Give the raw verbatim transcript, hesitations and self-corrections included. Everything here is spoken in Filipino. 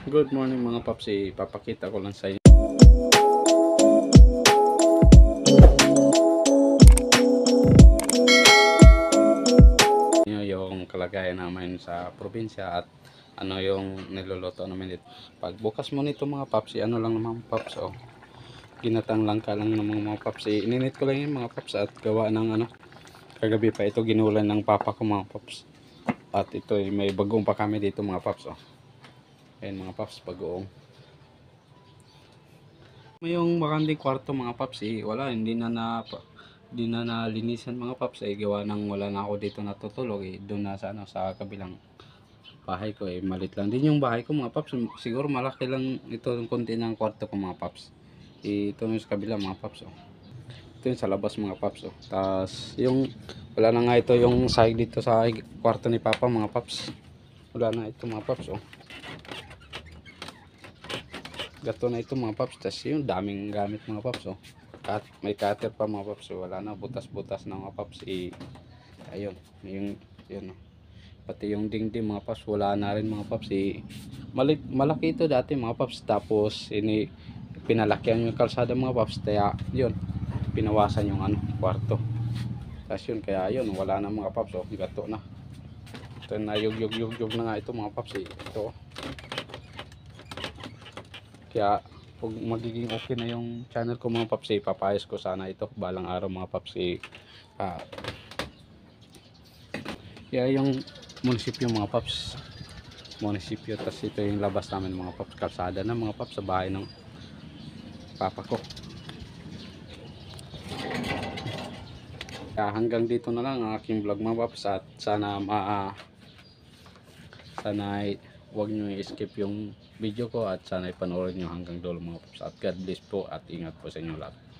Good morning mga paps, ipapakita ko lang sa inyo yung kalagayan namin sa probinsya at ano yung niluluto namin dito. Pagbukas mo nito mga paps, ano lang naman paps, oh, ginatang langka lang ng mga paps. Ininit ko lang yung mga paps at gawa ng ano, kagabi pa ito ginulan ng papa ko mga paps. At ito may bagong pa kami dito mga paps, oh. Ayan mga paps, bagoong. Yung makanding kwarto mga paps, eh, wala, hindi na na hindi na nalinisan mga paps, eh, gawa nang wala na ako dito natutulog, eh, doon na sa ano, sa kabilang bahay ko, eh, malit lang din yung bahay ko mga paps, siguro malaki lang ito yung konti ng kwarto ko mga paps, eh, ito yung sa kabila mga paps, oh. Ito yung sa labas mga paps, oh. Tas yung wala na nga ito yung side dito sa kwarto ni papa mga paps, wala na ito mga paps, oh. Gato na ito mga paps. Tas yung daming gamit mga paps, oh. Cut, may cutter pa mga paps, oh. Wala na, butas-butas na mga paps, eh, ayun yung yun, oh. Pati yung dingding mga paps wala na rin mga paps, eh, mali, malaki ito dati mga paps, tapos ini pinalakyan yung kalsada mga paps, kaya yun pinawasan yung ano kwarto. Tas yun, kaya yun wala na mga paps, oh. Gato na ito na, yug yug yug yug na nga ito mga paps, eh. Ito, kaya pag magiging okay na yung channel ko mga paps, eh, papayos ko sana ito balang araw mga paps, eh, ah, kaya yung munisipyo mga paps, munisipyo. Tas ito yung labas namin mga paps, kalsada na mga paps sa bahay ng papa ko. Kaya hanggang dito na lang ang aking vlog mga paps, at sana ma sana huwag nyo i-skip yung video ko, at sana ipanoorin nyo hanggang dulo mga paps, at God bless po at ingat po sa inyo lahat.